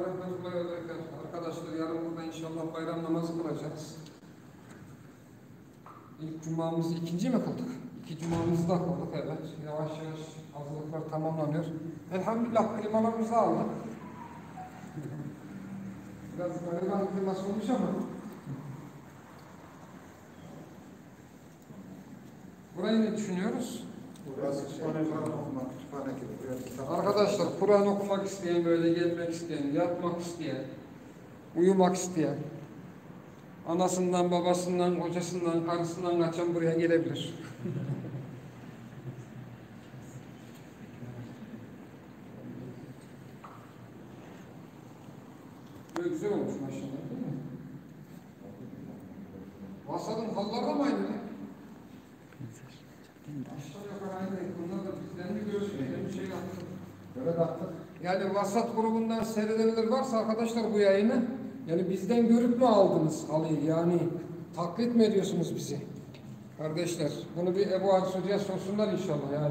rahmetullahi ve berekatuhu. Arkadaşlar yarın burada inşallah bayram namazı kılacağız. İlk cumamızı ikinci mi kıldık? İki cumamızı da kıldık, evet. Yavaş yavaş hazırlıklar tamamlanıyor. Elhamdülillah klimalarımızı aldık. Biraz gariban kliması olmuş ama. Burayı ne düşünüyoruz? Arkadaşlar Kur'an okumak isteyen, böyle gelmek isteyen, yatmak isteyen, uyumak isteyen, anasından, babasından, kocasından, karısından kaçan buraya gelebilir. Böyle güzel olmuş maşallah, değil mi? Vasadın halları da mı aynı? Aşağı yukarı aynı. Bunlar da bizden bir görüşmeyle bir şey yaptık. Evet, attık. Yani Vasat grubundan seyredenler varsa arkadaşlar bu yayını, yani bizden görüp mü aldınız halıyı? Yani taklit mi ediyorsunuz bizi? Kardeşler, bunu bir Ebu Halis Hoca'ya sorsunlar inşallah yani.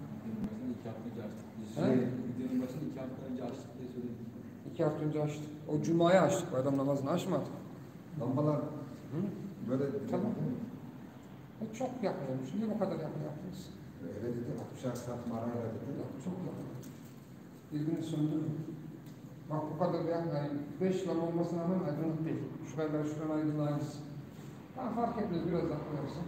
Videonun başını 2 hafta önce açtık diye söyledim. 2 hafta önce açtık. O Cuma'yı açtık, bayram namazını açmadık. Lambalar böyle Tamam. Çok yakın olmuş. Niye bu kadar yakın yaptınız? öyle dedi, 60'ar saat marayla dedi. Çok yakın. Birbirini söndürün. Bak bu kadar yakın. Yani 5 lam olmasına rağmen aydınlık değil. Şuradan aydınlayız. Ha, fark etmez, biraz daha koyarsın.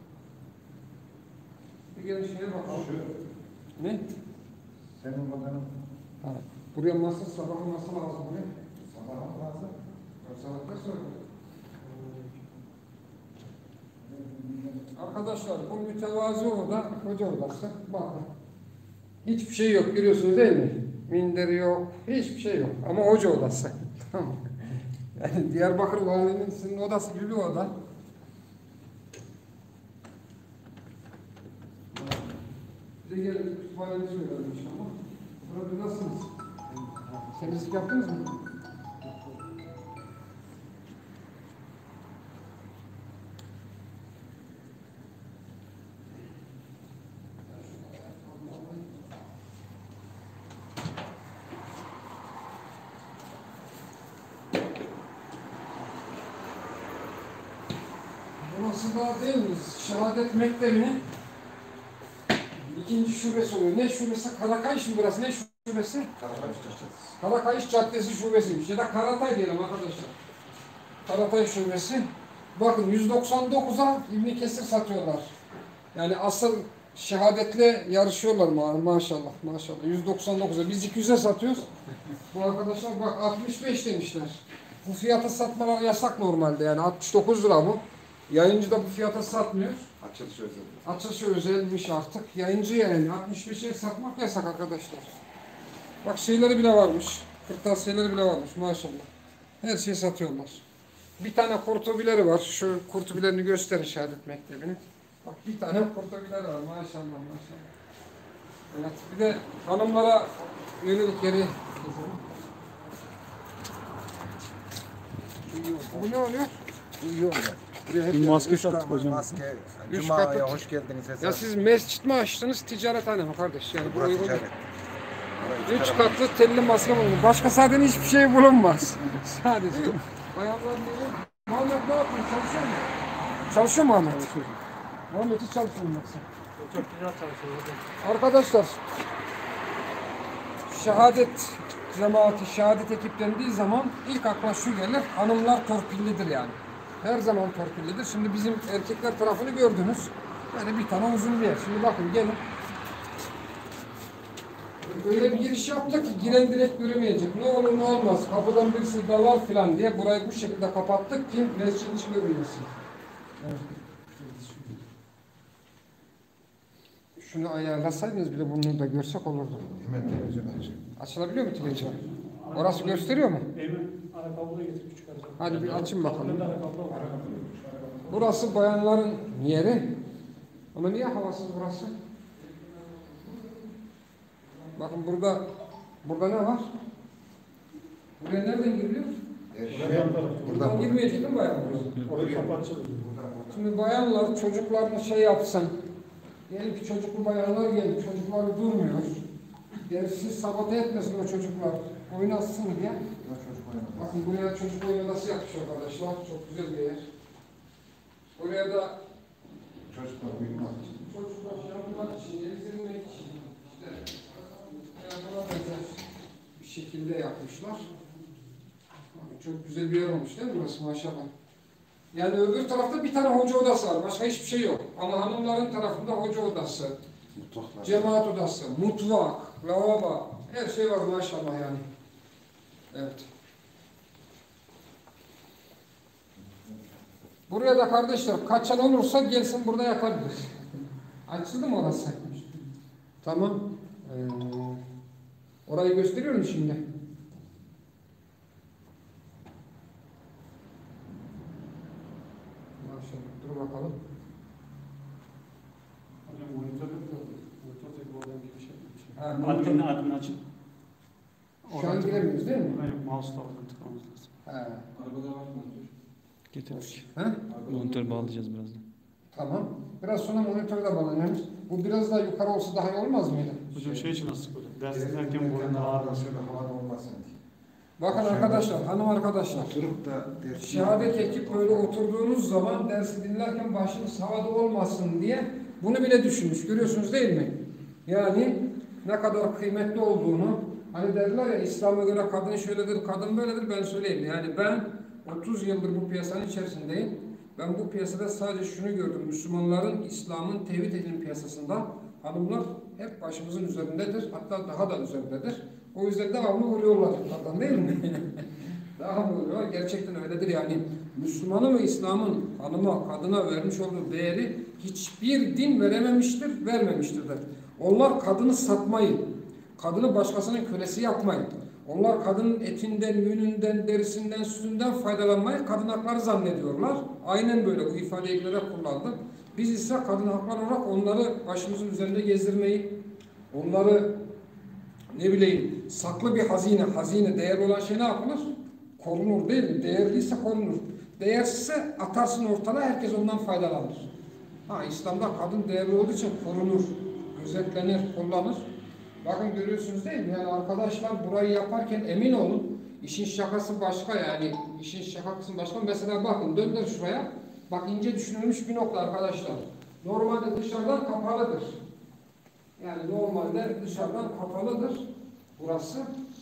Bir gelin şeye bakalım. Şu, Ne? senin babanın Ha. Buraya masa, sabah masa lazım buraya. sabahı lazım. Sabahta söyle. Arkadaşlar bu mütevazı oda, hoca odası. Bakın. Hiçbir şey yok, görüyorsunuz değil mi? Minderi yok, hiçbir şey yok. Ama hoca odası. Tamam. Yani Diyarbakır Valiliğinin sizin odası gibi bir oda. Bize gelin kütüphanemizi görelim inşallah. Burada nasılsınız? Temizlik yaptınız mı? Burası da değil mi? Şehadet Mektebi'nin ikinci şubesi oluyor. Ne şubesi? Karakayış mı burası? Ne şubesi? Karakayış Caddesi şubesiymiş. Ya da Karatay diyelim arkadaşlar. Karatay şubesi. Bakın 199'a İbn Kesir satıyorlar. Yani asıl şehadetle yarışıyorlar maşallah. Maşallah. 199'a. Biz 200'e satıyoruz. Bu arkadaşlar bak 65 demişler. Bu fiyata satmalar yasak normalde. Yani 69 lira bu. Yayıncı da bu fiyata satmıyor. Açılış özel. Açılışı özelmiş artık. Yayıncı yani 65'e satmak yasak arkadaşlar. Bak şeyleri bile varmış. Kırtasiyeleri bile varmış maşallah. Her şeyi satıyorlar. Bir tane kurtubileri var. Şu kurtubilerini gösterin Şehadet Mektebi'nin. Bak bir tane kurtubileri var maşallah maşallah. Evet, bir de hanımlara yönelik yeri gezelim. Bu ne oluyor? Bir maske sattık hocam. Maske, Üç Cuma'ya katlı- hoş geldiniz. Ya siz mescit mi açtınız, ticarethane mi kardeş? Yani bu Burası uygun. ticaret. 3 katlı telli maske bulunur. Başka zaten hiçbir şey bulunmaz. Sadece. Bayanlar değil. Muhammed ne yapıyor? Çalışıyor mu? Çalışıyor mu Muhammed? Muhammed hiç çalışmıyor mu yoksa? Çok güzel çalışıyor hocam. Arkadaşlar, şehadet cemaati, şehadet ekip dendiği zaman ilk akla şu gelir, hanımlar torpillidir yani. Her zaman torpillidir. Şimdi bizim erkekler tarafını gördünüz. Yani bir tane uzun bir yer. Şimdi bakın gelin. Öyle bir giriş yaptık ki giren direkt göremeyecek. Ne olur ne olmaz. Kapıdan birisi dalar filan diye burayı bu şekilde kapattık ki mescid içi görünmesin. Evet. Şunu ayarlasaydınız bile bunu da görsek olurdu. Hemen televizyon açın. Açılabiliyor mu televizyon? Orası gösteriyor mu? Emin ayakkabı da getirip çıkaracağım. Hadi bir açın bakalım. Ayakkabı var. Burası bayanların yeri. Ama niye havasız burası? Bakın burada ne var? Buraya nereden giriliyor? Buradan girmeyecek değil mi bayanlar? Orayı kapatacağız. Şimdi bayanlar çocuklarını şey yapsın. Diyelim ki çocuklu bayanlar geldi, çocukları durmuyor. Yani siz sabote etmesin o çocuklar, oynatsın diye. Burada çocuk oynaması. Bakın buraya çocuk oyun odası yapmış arkadaşlar. Çok güzel bir yer. Buraya da Çocuklar uyumak için. çocuklar yapmak için, gezdirmek için işte buna benzer bir şekilde yapmışlar. Çok güzel bir yer olmuş değil mi burası maşallah. Yani öbür tarafta bir tane hoca odası var. Başka hiçbir şey yok. Ama hanımların tarafında hoca odası, Mutfaklar. cemaat odası, mutfak, lavabo, her şey var maşallah yani. Evet. Buraya da kardeşler kaçan olursa gelsin burada yakabilir. Açıldı mı orası? Tamam. Orayı gösteriyorum şimdi. Maşallah. Dur bakalım. Hocam monitörü monitör tek oradan bir şey. Ha, Admin açın. Şu an giremiyoruz değil mi? Aynen mouse'la oradan tıklamamız lazım. He. Arabada var mı? Getirdik. He? Monitör bağlayacağız birazdan. Tamam. Biraz sonra monitörü de bağlanıyoruz. Bu biraz daha yukarı olsa daha iyi olmaz mıydı? Hocam şey için nasıl hocam? Ders dinlerken boyunda ağrımasın. Şöyle havalı olmasın diye. Bakın arkadaşlar, hanım arkadaşlar. Oturup da ders. Şehadet ekip böyle oturduğunuz zaman dersi dinlerken başınız havada olmasın diye bunu bile düşünmüş. Görüyorsunuz değil mi? Yani ne kadar kıymetli olduğunu, hani derler ya İslam'a göre kadın şöyledir, kadın böyledir, ben söyleyeyim. Yani ben 30 yıldır bu piyasanın içerisindeyim. Ben bu piyasada sadece şunu gördüm. Müslümanların, İslam'ın, tevhid ehlinin piyasasında hanımlar hep başımızın üzerindedir. Hatta daha da üzerindedir. O yüzden devamlı vuruyorlar yukarıdan değil mi? Devamlı vuruyorlar. Gerçekten öyledir yani. Müslümanın ve İslam'ın hanıma, kadına vermiş olduğu değeri hiçbir din verememiştir, vermemiştir de. Onlar kadını satmayı, kadını başkasının kölesi yapmayı, onlar kadının etinden, yününden, derisinden, sütünden faydalanmayı kadın hakları zannediyorlar. Aynen böyle bu ifadeyi de kullandım. Biz ise kadın hakları olarak onları başımızın üzerinde gezdirmeyi, onları ne bileyim saklı bir hazine, değerli olan şey ne yapılır? Korunur değil mi? Değerliyse korunur. Değersizse atarsın ortalığa, herkes ondan faydalanır. İslam'da kadın değerli olduğu için korunur, gözetlenir, kullanır. Bakın görüyorsunuz değil mi? Yani arkadaşlar burayı yaparken emin olun, işin şakası başka yani. İşin şakası başka. Mesela bakın döndür şuraya. Bak ince düşünülmüş bir nokta arkadaşlar. Normalde dışarıdan kapalıdır. Yani normalde dışarıdan kapalıdır burası.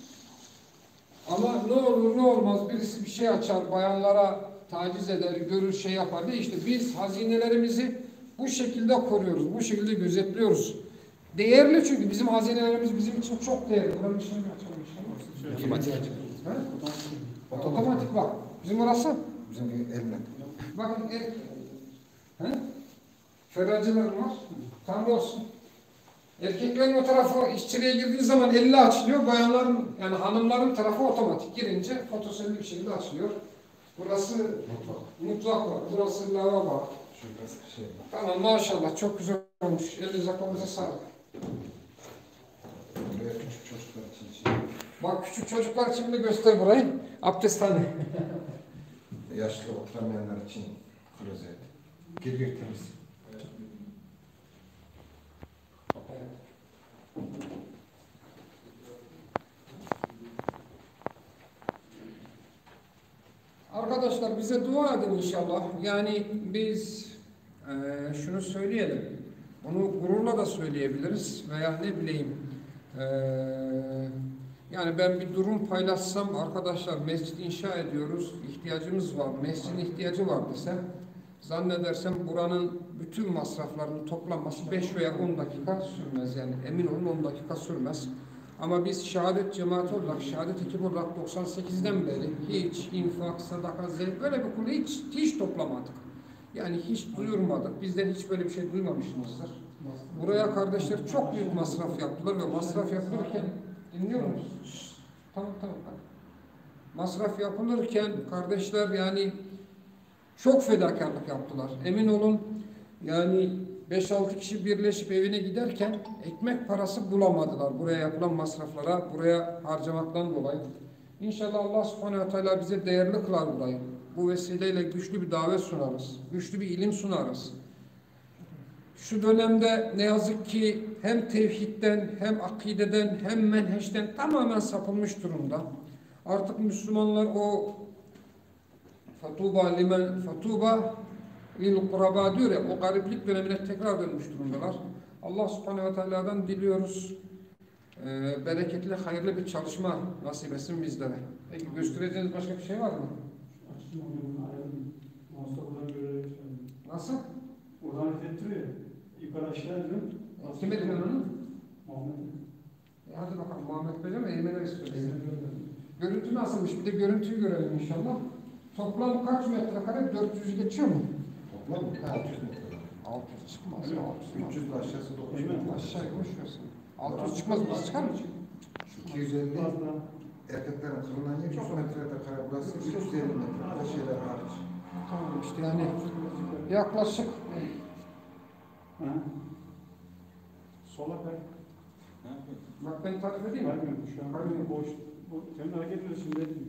Ama ne olur ne olmaz birisi bir şey açar, bayanlara taciz eder, görür, şey yapar diye işte biz hazinelerimizi bu şekilde koruyoruz, bu şekilde gözetliyoruz. Değerli çünkü bizim hazinelerimiz bizim için çok değerli. Buranın dışını bir açalım. Otomatik. Otomatik bak. Bizim orası. Bizimki elle. Bakın ferracılar var. Tam olsun. Erkeklerin o tarafı işçiliğe girdiği zaman elle açılıyor. Bayanların yani hanımların tarafı otomatik girince fotoselli bir şekilde açılıyor. Burası mutfak var. Burası lavabo. Şurası şey var. Tamam maşallah çok güzel olmuş. Elinize kolunuza sağlık. Buraya küçük çocuklar için şey. Bak küçük çocuklar için de göster burayı. Abdesthane. Yaşlı oturamayanlar için klozet. Gir temiz. Arkadaşlar bize dua edin inşallah. Yani biz şunu söyleyelim. Bunu gururla da söyleyebiliriz veya ne bileyim yani ben bir durum paylaşsam arkadaşlar mescid inşa ediyoruz, ihtiyacımız var, mescidin ihtiyacı var desem zannedersem buranın bütün masraflarının toplanması 5 veya 10 dakika sürmez yani emin olun 10 dakika sürmez. Ama biz şehadet cemaati olarak, şehadet ekibi olarak 98'den beri hiç infak, sadaka, zevk böyle bir konu hiç toplamadık. Yani hiç duyurmadık. Bizden hiç böyle bir şey duymamışsınızdır. Buraya kardeşler çok büyük masraf yaptılar ve masraf yapılırken dinliyor musunuz? Tamam. Masraf yapılırken kardeşler yani çok fedakarlık yaptılar. Emin olun yani 5-6 kişi birleşip evine giderken ekmek parası bulamadılar buraya yapılan masraflara, buraya harcamaktan dolayı. İnşallah Allah subhanehu ve teala bize değerli kılar burayı. Bu vesileyle güçlü bir davet sunarız, güçlü bir ilim sunarız. Şu dönemde ne yazık ki hem tevhidden, hem akideden, hem menheşten tamamen sapılmış durumda. Artık Müslümanlar o fatuba lil kuraba diyor ya, o gariplik dönemine tekrar dönmüş durumdalar. Allah subhanehu ve teala'dan diliyoruz. Bereketli, hayırlı bir çalışma nasip etsin bizlere. Peki göstereceğiniz başka bir şey var mı? Nasıl? Oradan ettiriyor. Yukarı aşağı ediyor. Kim ediyor onu? Muhammed. Hadi bakalım Muhammed Bey'e mi Eymen'e istiyoruz? Görüntü nasılmış? Bir de görüntüyü görelim inşallah. Toplam kaç metrekare? 400'ü geçiyor mu? Toplam 600 metre. 600 çıkmaz. 600 300 ile aşağısı 900 Eymen. metre. Aşağı boş versin. 600 çıkmaz mı? Çıkar mı? 250 erkeklerin kılınan yer 100 metrede kare burası 350 metre. Burada şeyler hariç. Tamam işte yani yaklaşık Ha? Sola kay. bak ben tarif edeyim mi? Kaymıyorum şu an. Kaymıyor. Boş. Bu, senin hareketleri şimdi etmiyor.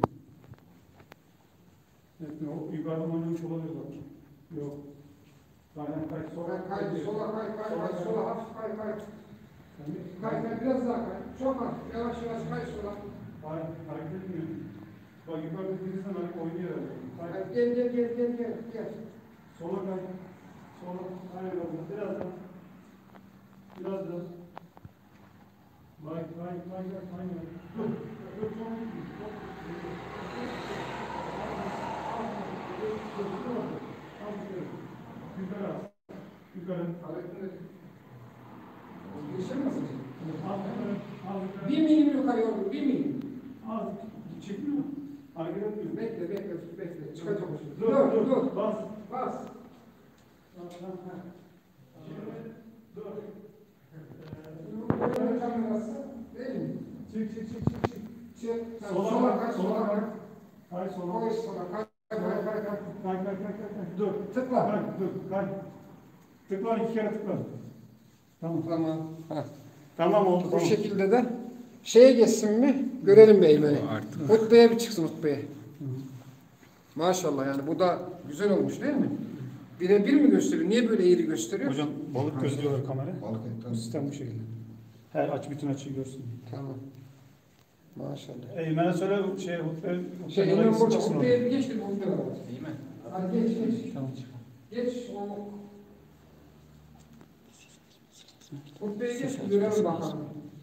Etmiyor. O yukarıdan oynamış olabilir bak. Yok. Aynen kay. Sola Kay, sola kay, sola hafif kay. Kay, biraz daha kay. Çok hafif, yavaş kay sola. Hayır, hareket etmiyor. Bak yukarıda birisinden oynuyor herhalde. Kay. Gel. Sola kay. Sola. Hayır oldu. Biraz daha. Biraz daha. Kay. Dur. Yukarı. Geçemezsin. Az. 1 milim yukarı oldu, 1 milim. Az. Çekmiyor mu? Hareket etmiyor. Bekle. Çıkacak o şimdi. Dur. Bas. Bas. Dur. Böyle kamerası değil mi? Çık. Çek. Sola Kay. Kay sola. Koy sola, kay. Kay. Dur. Tıkla. Kay. Dur. Kay. Tıkla 2 kere tıkla. Tamam. Tamam. Tamam oldu. Bu şekilde de şeye geçsin mi? Görelim bir Eymen'i. Hutbeye bir çıksın hutbeye. Maşallah yani bu da güzel olmuş değil mi? Birebir mi gösteriyor? Niye böyle eğri gösteriyor? Hocam balık gözlüyorlar kamera. Balık Bu etten. sistem bu şekilde. Her bütün açıyı görsün. Tamam. Maşallah. Eymen'e söyle Eymen burada. çıksın Hutbeye orada. bir geç de bu hutbeye var. Eymen. Hadi geç. Tamam. Geç. Hutbeye geç. Görelim bakalım.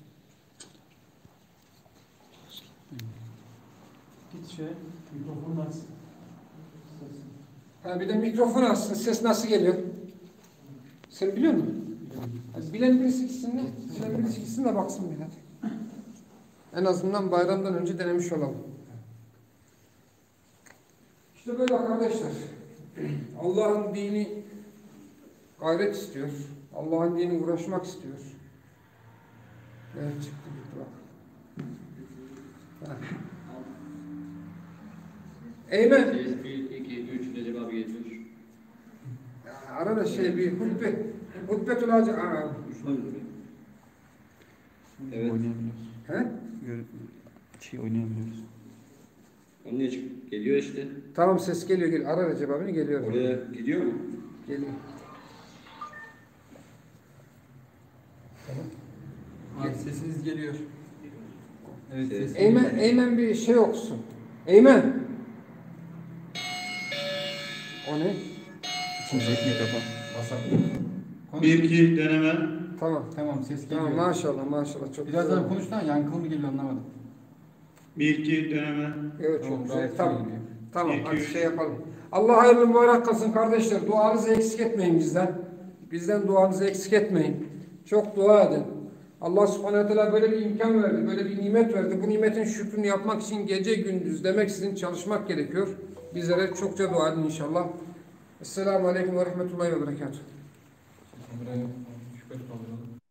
Git mikrofonunu aç. Ha, bir de mikrofon açsın. Ses nasıl geliyor? Sen biliyor musun? Bilen birisi gitsin de baksın bir hadi. En azından bayramdan önce denemiş olalım. İşte böyle kardeşler. Allah'ın dini gayret istiyor. Allah'ın dini uğraşmak istiyor. Evet çıktı gitti bak. Ha. Eymen. 1, 2, 3 Recep abi geliyor. Arada bir hutbetül hacı. Evet. Oynayabiliyoruz. He? Oynayabiliyoruz. Onun niye geliyor işte. Tamam ses geliyor. Ara Recep abini geliyor. Oraya gidiyor mu? Geliyor. Abi sesiniz geliyor. Evet ses. Eymen bir şey okusun. Eymen. O ne? İkinci mikrofon. Basak. 1 2 deneme. Tamam. Tamam ses geliyor. Tamam maşallah çok Birazdan güzel. konuştan yankılı mı geliyor anlamadım. 1 2 deneme. Evet Tamam, çok güzel. gayet Tamam. iyi geliyor. Tamam İki, hadi üç. şey yapalım. Allah hayırlı mübarek kılsın kardeşler. Duanızı eksik etmeyin bizden. Bizden duanızı eksik etmeyin. Çok dua edin. Allah subhanahu teala böyle bir imkan verdi. Böyle bir nimet verdi. Bu nimetin şükrünü yapmak için gece gündüz demeksizin çalışmak gerekiyor. Bizlere çokça dua edin inşallah. Esselamu Aleyküm ve Rahmetullahi ve Berekatuhu. Buraya şüpheli kaldıralım.